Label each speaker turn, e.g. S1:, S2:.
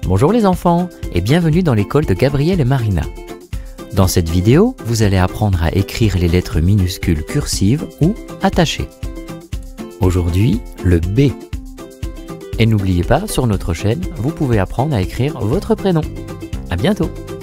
S1: Bonjour les enfants et bienvenue dans l'école de Gabriel et Marina. Dans cette vidéo, vous allez apprendre à écrire les lettres minuscules cursives ou attachées. Aujourd'hui, le B. Et n'oubliez pas, sur notre chaîne, vous pouvez apprendre à écrire votre prénom. À bientôt!